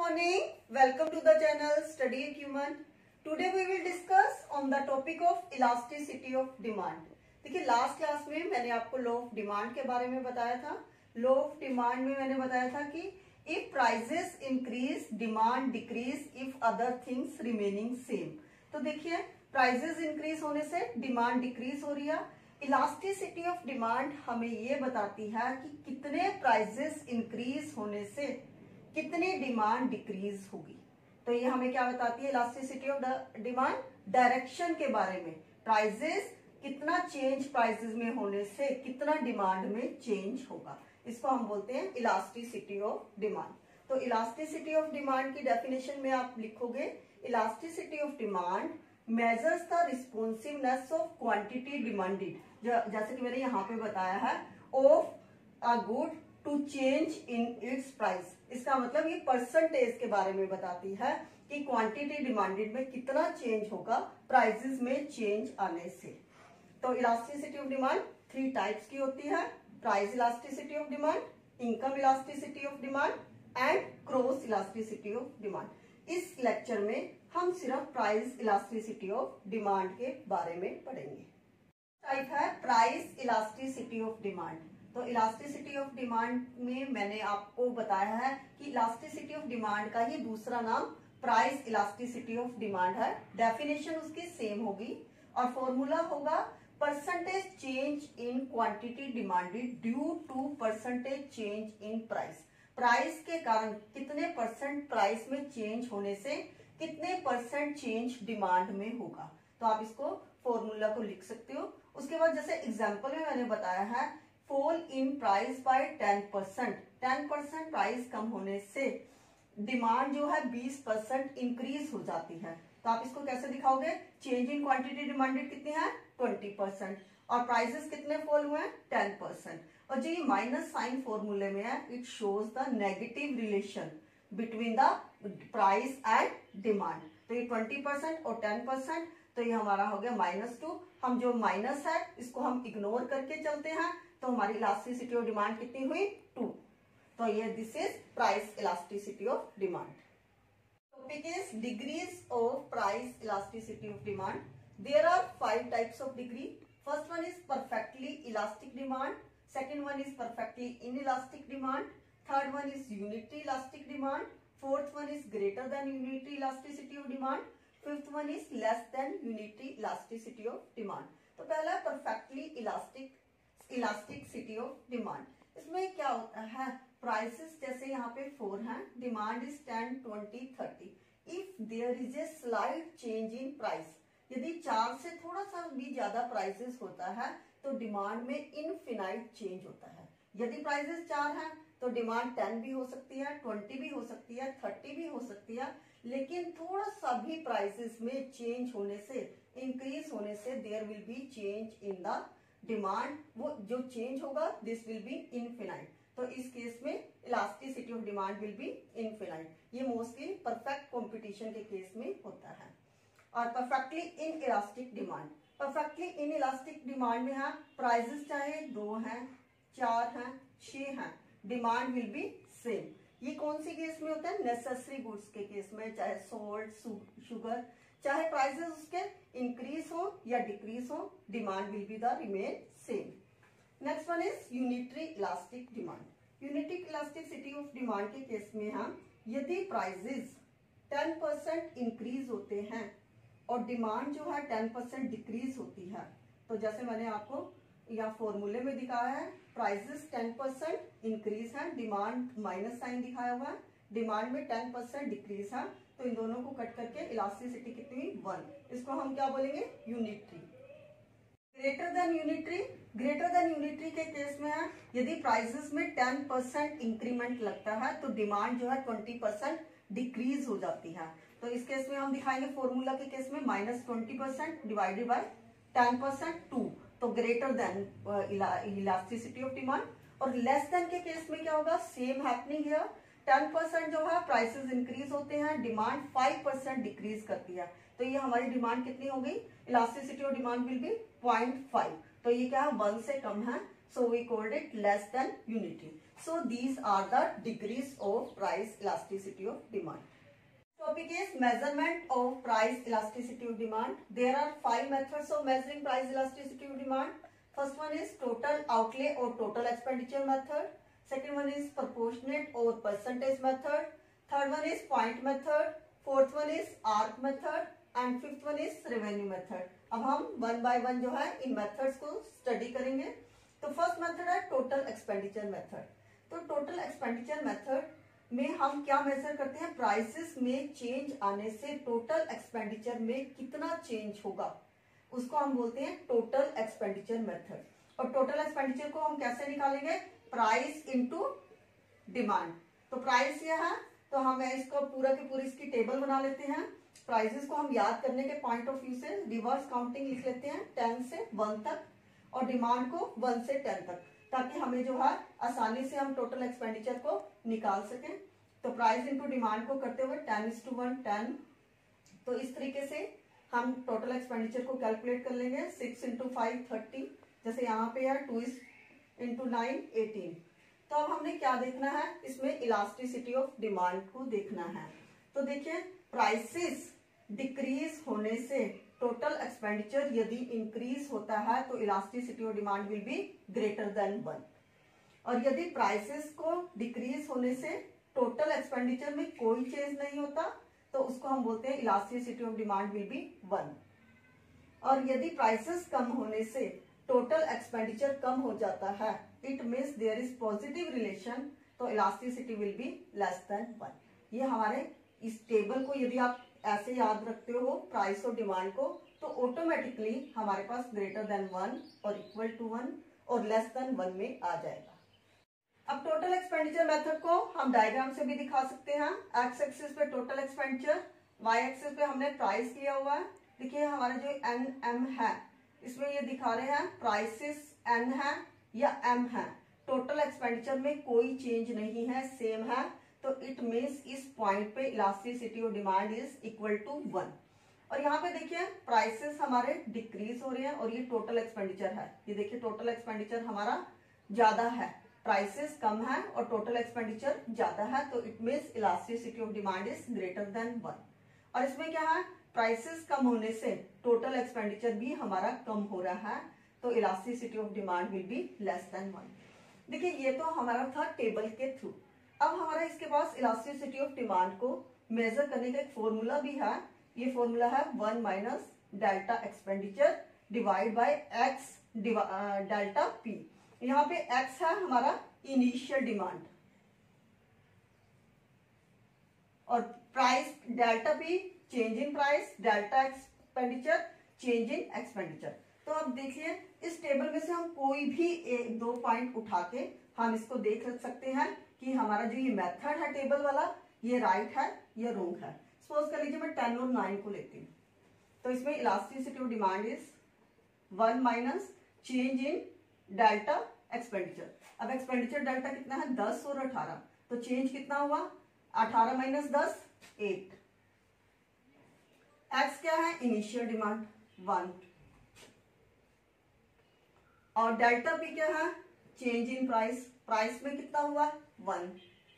morning. Welcome to the channel Study Acumen. Today we will discuss on the topic of elasticity of demand. देखिए last class में मैंने आपको law of demand के बारे में बताया था. लॉ ऑफ डिमांड में मैंने बताया था कि if prices increase demand decrease if other things remaining same. तो देखिए प्राइसेस इंक्रीज होने से डिमांड डिक्रीज हो रही है. इलास्टिसिटी ऑफ डिमांड हमें ये बताती है कि कितने प्राइसेस इंक्रीज होने से कितनी डिमांड डिक्रीज होगी. तो ये हमें क्या बताती है इलास्टिसिटी ऑफ डिमांड, डायरेक्शन के बारे में. प्राइसेस कितना चेंज प्राइसेस में होने से कितना डिमांड में चेंज होगा, इसको हम बोलते हैं इलास्टिसिटी ऑफ डिमांड. तो इलास्टिसिटी ऑफ डिमांड की डेफिनेशन में आप लिखोगे elasticity of demand measures the responsiveness of quantity demanded, जैसे कि मैंने यहाँ पे बताया है, of a good to change in its price. इसका मतलब ये परसेंटेज के बारे में बताती है कि क्वांटिटी डिमांडेड में कितना चेंज होगा प्राइसेस में चेंज आने से. तो इलास्टिसिटी ऑफ डिमांड 3 टाइप्स की होती है. Price elasticity of demand, income elasticity of demand and cross elasticity of demand. इस लेक्चर में हम सिर्फ प्राइस इलास्टिसिटी ऑफ डिमांड के बारे में पढ़ेंगे. टाइप है प्राइस इलास्टिसिटी ऑफ डिमांड. तो इलास्टिसिटी ऑफ डिमांड में मैंने आपको बताया है कि इलास्टिसिटी ऑफ डिमांड का ही दूसरा नाम प्राइस इलास्टिसिटी ऑफ डिमांड है. डेफिनेशन उसकी सेम होगी और फॉर्मूला होगा percentage change in quantity demanded due to percentage change in price. Price के कारण कितने परसेंट प्राइस में चेंज होने से कितने परसेंट चेंज डिमांड में होगा. तो आप इसको फॉर्मूला को लिख सकते हो. उसके बाद जैसे एग्जांपल में मैंने बताया है fall in price by 10%. 10% price कम होने से डिमांड जो है 20% इंक्रीज हो जाती है. तो आप इसको कैसे दिखाओगे, चेंज इन क्वांटिटी डिमांडेड कितनी है 20% और प्राइसेस कितने फॉल हुए हैं 10%. और जो ये माइनस साइन फॉर्मूले में है it shows the negative relation between the price and demand. तो ये 20% और 10%, तो ये हमारा हो गया -2. हम जो माइनस है इसको हम इग्नोर करके चलते हैं तो हमारी इलास्टिसिटी ऑफ डिमांड कितनी हुई 2. तो ये this is price elasticity of demand. Topic is degrees of price elasticity of demand. There are 5 types of degree. First one is perfectly elastic demand, second one is perfectly inelastic demand, third one is unitary elastic demand, fourth one is greater than unitary elasticity of demand, fifth one is less than unitary elasticity of demand. तो पहला है perfectly elasticity of demand. इसमें क्या होता है, prices जैसे यहाँ पे 4 हैं, demand is 10, 20, 30. If there is a slight change in price, यदि 4 से थोड़ा सा भी ज्यादा प्राइसेस होता है तो डिमांड में इनफिनाइट चेंज होता है. यदि प्राइसेस 4 हैं तो डिमांड 10 भी हो सकती है, 20 भी हो सकती है, 30 भी हो सकती है. लेकिन थोड़ा सा भी प्राइसेस में चेंज होने से, इंक्रीज होने से there will be change in the demand. वो जो चेंज होगा दिस विल बी इनफिनाइट. तो इस केस में elasticity of demand will be infinite. ये मोस्टली परफेक्ट कंपटीशन के केस में होता है. और perfectly inelastic demand, perfectly inelastic demand में है प्राइसेस चाहे 2 हैं, 4 हैं, 6 हैं, डिमांड विल बी सेम. ये कौन सी केस में होता है, नेसेसरी गुड्स के केस में, चाहे सोल्ट शुगर, चाहे प्राइसेस उसके इंक्रीज हो या डिक्रीज हो, demand will be the remain same. Next one is unitary elastic demand. Unitary elasticity of demand के केस में हम यदि प्राइसेस 10% इंक्रीज होते हैं और डिमांड जो है 10% डिक्रीज होती है, तो जैसे मैंने आपको या फॉर्मूले में दिखाया है प्राइसेस 10% इंक्रीज है, डिमांड माइनस साइन दिखाया हुआ है, डिमांड में 10% डिक्रीज है, तो इन दोनों को कट करके इलास्टिसिटी कितनी हुई 1. इसको हम क्या बोलेंगे unitary. Greater than unitary, greater than unitary के केस में है यदि प्राइसेस में 10% इंक्रीमेंट लगता है तो डिमांड जो है 20% डिक्रीज हो जाती है. तो इस केस में हम दिखाएंगे फॉर्मूला के केस में -20% डिवाइडेड बाय 10% 2. तो greater than elasticity of demand. और लेस देन के केस में क्या होगा, सेम हैपनिंग है. 10% जो है प्राइसेस इंक्रीज होते हैं, डिमांड 5% डिक्रीज करती है. तो ये हमारी डिमांड कितनी हो गई, elasticity of demand will be 0.5. तो ये क्या है 1 से कम है. so we called it less than unity. So these are the degrees of price elasticity of demand. Topic is measurement of price elasticity of demand. There are 5 methods of measuring price elasticity of demand. First one is total outlay or total expenditure method. Second one is proportionate or percentage method. Third one is point method. Fourth one is arc method and fifth one is revenue method. अब हम one by one जो है इन methods को study करेंगे. तो first method है total expenditure method. तो total expenditure method में हम क्या मेजर करते हैं, प्राइसेस में चेंज आने से टोटल एक्सपेंडिचर में कितना चेंज होगा उसको हम बोलते हैं टोटल एक्सपेंडिचर मेथड. और टोटल एक्सपेंडिचर को हम कैसे निकालेंगे, प्राइस इनटू डिमांड. तो प्राइस यह है, तो हम इसको पूरा की पूरी इसकी टेबल बना लेते हैं. प्राइसेस को हम याद करने के पॉइंट ऑफ व्यू से रिवर्स काउंटिंग लिख लेते हैं 10 से 1 तक और डिमांड को 1 से 10 तक, ताकि हमें जो है आसानी से हम टोटल एक्सपेंडिचर को निकाल सकें. तो प्राइस इनटू डिमांड को करते हुए 10:1 10. तो इस तरीके से हम टोटल एक्सपेंडिचर को कैलकुलेट कर लेंगे. 6 × 5 30, जैसे यहाँ पे है 2 × 9 18. तो अब हमने क्या देखना है, इसमें इलास्टिसिटी ऑफ डिमांड को देखना है. तो देखिए प्राइसेस डिक्रीज होने से टोटल एक्सपेंडिचर यदि इंक्रीज होता है तो elasticity of demand will be greater than 1. और यदि प्राइसेस को डिक्रीज होने से टोटल एक्सपेंडिचर में कोई चेंज नहीं होता तो उसको हम बोलते हैं elasticity of demand will be 1. और यदि प्राइसेस कम होने से टोटल एक्सपेंडिचर कम हो जाता है, it means there is positive relation, तो elasticity will be less than 1. ये हमारे इस टेबल को यदि आप ऐसे याद रखते हो प्राइस और डिमांड को, तो ऑटोमेटिकली हमारे पास ग्रेटर देन 1 और इक्वल टू 1 और लेस देन 1 में आ जाएगा. अब टोटल एक्सपेंडिचर मेथड को हम डायग्राम से भी दिखा सकते हैं. एक्स एक्सिस पे टोटल एक्सपेंडिचर, वाई एक्सिस पे हमने प्राइस लिया हुआ है. देखिए हमारा जो एन एम है इसमें ये दिखा रहे हैं प्राइसेस एन है या एम है, टोटल एक्सपेंडिचर में कोई चेंज नहीं है, सेम है. तो इट मीन्स इस पॉइंट पे elasticity of demand is equal to 1. और यहाँ पे देखिए प्राइसेस हमारे डिक्रीज हो रहे हैं और ये टोटल एक्सपेंडिचर है. ये देखिए टोटल एक्सपेंडिचर हमारा ज्यादा है, प्राइसेस कम है और टोटल एक्सपेंडिचर ज्यादा है, तो it means elasticity of demand is greater than 1. और इसमें क्या है, प्राइसेस कम होने से टोटल एक्सपेंडिचर भी हमारा कम हो रहा है, तो elasticity of demand will be less than 1. देखिए ये तो हमारा था टेबल के थ्रू. अब हमारा इसके पास इलास्टिसिटी ऑफ डिमांड को मेजर करने का एक फॉर्मूला भी है. ये फॉर्मूला है 1 minus delta expenditure divide by X delta P. यहाँ पे एक्स है हमारा इनिशियल डिमांड और price delta P change in price, delta expenditure change in expenditure. तो अब देखिए इस टेबल में से हम कोई भी एक दो पॉइंट उठा के हम इसको देख सकते हैं कि हमारा जो ये मेथड है टेबल वाला ये राइट है या रॉन्ग है. सपोज कर लीजिए मैं 10 और 9 को लेती हूँ. तो इसमें elasticity of demand is 1 minus change in delta expenditure. अब एक्सपेंडिचर डेल्टा कितना है 10 और 18, तो चेंज कितना हुआ 18 माइनस 10 8. एक्स क्या है इनिशियल डिमांड 1 और डेल्टा पी क्या है चेंज इन प्राइस, प्राइस में कितना हुआ 1.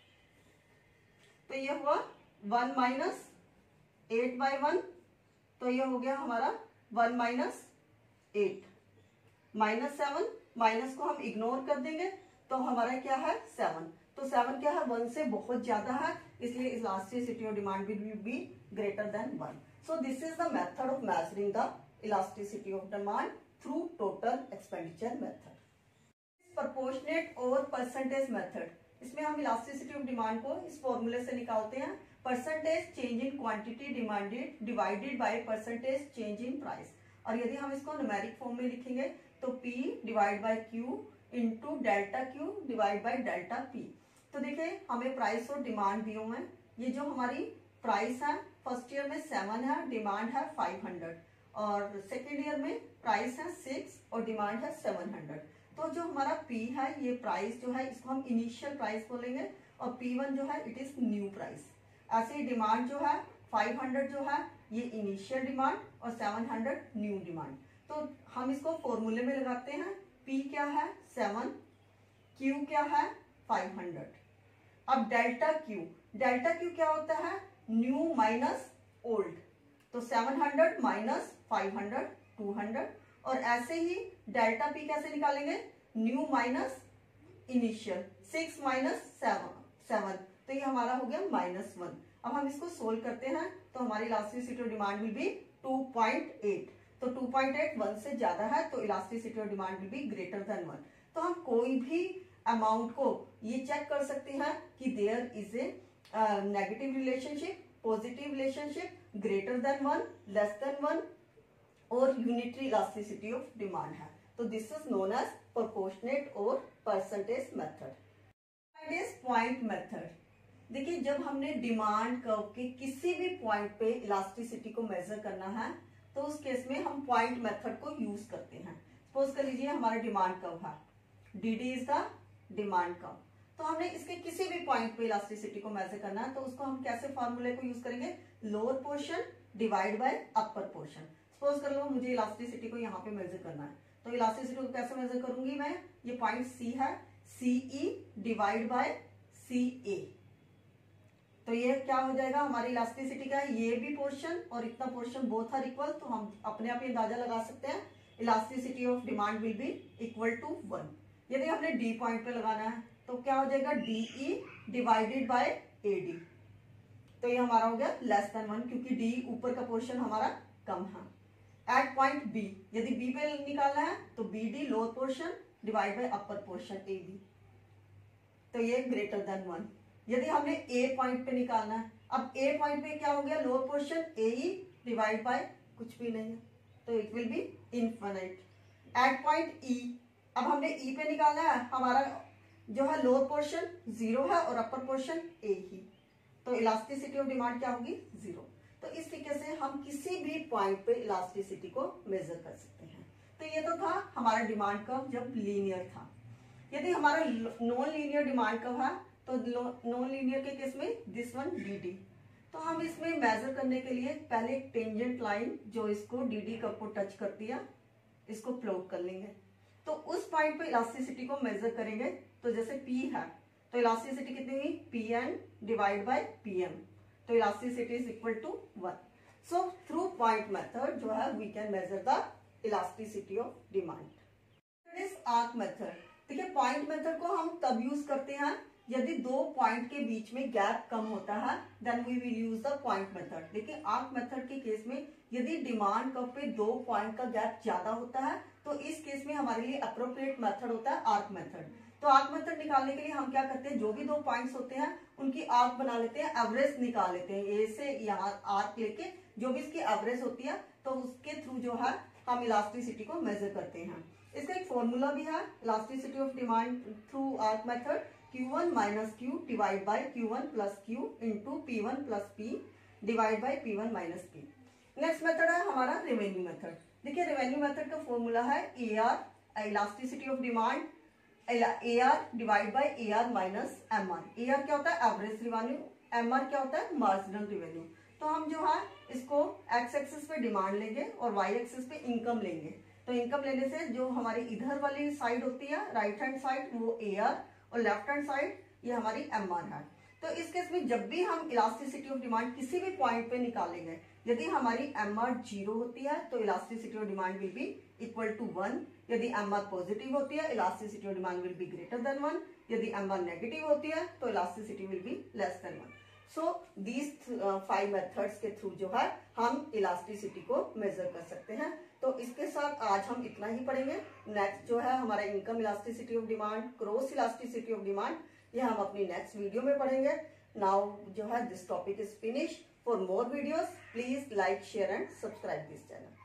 तो ये हुआ 1 माइनस 8/1, तो ये हो गया हमारा 1 माइनस 8 माइनस 7. माइनस को हम इग्नोर कर देंगे तो हमारा क्या है 7. तो 7 क्या है 1 से बहुत ज्यादा है, इसलिए elasticity of demand will be greater than 1. So this is the method of measuring the elasticity of demand through total expenditure method. Proportionate और percentage method. इसमें हम elasticity of demand को इस फॉर्मूले से निकालते हैं, percentage change in quantity demanded divided by percentage change in price. और यदि हम इसको न्यूमेरिक फॉर्म में लिखेंगे तो P divide by Q into delta Q divide by delta P. तो देखिए हमें प्राइस और डिमांड दिए हुए हैं. ये जो हमारी प्राइस है फर्स्ट ईयर में 7 है, डिमांड है 500 और सेकेंड ईयर में प्राइस है 6 और डिमांड है 700. तो जो हमारा P है ये प्राइस जो है इसको हम इनिशियल प्राइस बोलेंगे और P1 जो है इट इज न्यू प्राइस. ऐसे ही डिमांड जो है 500 जो है ये इनिशियल डिमांड और 700 न्यू डिमांड. तो हम इसको फॉर्मूले में लगाते हैं P क्या है 7, Q क्या है 500। अब डेल्टा Q क्या होता है न्यू माइनस ओल्ड, तो 700 माइनस 500 200। और ऐसे ही डेल्टा P कैसे निकालेंगे न्यू माइनस इनिशियल, 6 माइनस 7, तो ये हमारा हो गया -1। अब हम इसको सोल्व करते हैं तो हमारी elasticity of demand will be 2.8। तो 2.8 1 से ज्यादा है तो elasticity of demand will be greater than 1। तो हम कोई भी अमाउंट को ये चेक कर सकते हैं कि there is a negative relationship, positive relationship, greater than 1, less than 1 और यूनिटरी इलास्टिसिटी ऑफ डिमांड है। तो this is known as proportionate और percentage method. Is point method. देखिए जब हमने डिमांड कर्व के किसी भी पॉइंट पे इलास्टिसिटी को मेजर करना है तो उस केस में हम पॉइंट मेथड को यूज करते हैं। सपोज कर लीजिए हमारा डिमांड कर्व है, D is the demand curve, तो हमने इसके किसी भी पॉइंट पे इलास्टिसिटी को मेजर करना है तो उसको हम कैसे फॉर्मूले को यूज करेंगे, lower portion divide by upper portion. Suppose कर लो मुझे इलास्टिसिटी को यहाँ पे मेजर करना है तो इलास्टिसिटी को कैसे मेजर करूंगी मैं, ये पॉइंट सी है, CE divide by C A, तो ये क्या हो जाएगा हमारी इलास्टिसिटी का, ये भी पोर्शन और इतना पोर्शन बोथ आर इक्वल, तो हम अपने आप ही अंदाजा लगा सकते हैं elasticity of demand will be equal to 1। यदि हमने डी पॉइंट पे लगाना है तो क्या हो जाएगा डीई डिवाइडेड बाय एडी, तो ये हमारा हो गया लेस देन 1 क्योंकि डी ऊपर का पोर्शन हमारा कम है। एट पॉइंट बी, यदि बी पे निकालना है तो B D lower portion divide by upper portion A B, तो ये ग्रेटर देन 1। यदि हमने ए पॉइंट पे निकालना है, अब ए पॉइंट पे क्या हो गया lower portion A E divide by कुछ भी नहीं है तो it will be infinite. At point E, अब हमने ई पे निकालना है, हमारा जो है लोअर पोर्शन 0 है और अपर पोर्शन ए ही, तो इलास्टिसिटी ऑफ डिमांड क्या होगी 0। तो इस तरीके से हम किसी भी पॉइंट पे इलास्टिसिटी को मेजर कर सकते हैं। तो ये तो था हमारा डिमांड कर्व जब लीनियर था। यदि हमारा नॉन लीनियर डिमांड कर्व है तो नॉन लीनियर के केस में दिस वन डी, तो हम इसमें मेजर करने के लिए पहले एक टेंजेंट लाइन जो इसको डी कर्व को टच करती है इसको प्लॉट कर लेंगे, तो उस पॉइंट पे इलास्टिसिटी को मेजर करेंगे। तो जैसे P है तो इलास्टिसिटी कितनी हुई Pn डिवाइड बाय Pm, तो elasticity is equal to 1। So through point method जो है we can measure the elasticity of demand. Is arc method. देखिए पॉइंट मेथड को हम तब यूज करते हैं यदि दो पॉइंट के बीच में गैप कम होता है then we will use the point method. लेकिन आर्क मेथड के केस में यदि डिमांड कर्व पे दो पॉइंट का गैप ज्यादा होता है तो इस केस में हमारे लिए अप्रोप्रिएट मेथड होता है आर्क मेथड। तो आर्क मेथड निकालने के लिए हम क्या करते हैं, जो भी दो पॉइंट्स होते हैं उनकी आर्क बना लेते हैं, एवरेज निकाल लेते हैं, ए से यहाँ आर्क लेके जो भी इसकी एवरेज होती है तो उसके थ्रू जो है हम इलास्टिसिटी को मेजर करते हैं। इसका एक फॉर्मूला भी है elasticity of demand through arc method, Q1 minus Q divide by Q1 plus Q into P1 plus P divide by P1 minus P। Next method है हमारा रेवेन्यू मेथड। देखिए रेवेन्यू मेथड का फॉर्मूला है AR elasticity of demand, AR divide by AR minus MR। AR क्या होता है average revenue, MR क्या होता है मार्जिनल रेवेन्यू। तो हम जो है इसको एक्स एक्सिस पे डिमांड लेंगे और वाई एक्सिस पे इनकम लेंगे। तो इनकम लेने से जो हमारी इधर वाली साइड होती है राइट हैंड साइड वो AR और लेफ्ट हैंड साइड ये हमारी MR है। तो इस केस में जब भी हम इलास्टिसिटी ऑफ डिमांड किसी भी पॉइंट पे निकालेंगे, यदि हमारी MR 0 होती है तो elasticity of demand will be equal to 1। यदि MR पॉजिटिव होती है elasticity of demand will be greater than 1। यदि MR नेगेटिव होती है तो elasticity will be less than 1। So these 5 methods के थ्रू जो है हम इलास्टिसिटी को मेजर कर सकते हैं। तो इसके साथ आज हम इतना ही पढ़ेंगे। नेक्स्ट जो है हमारा income elasticity of demand, cross elasticity of demand, ये हम अपनी नेक्स्ट वीडियो में पढ़ेंगे। नाउ जो है this topic is finish. For more videos please like share and subscribe this channel.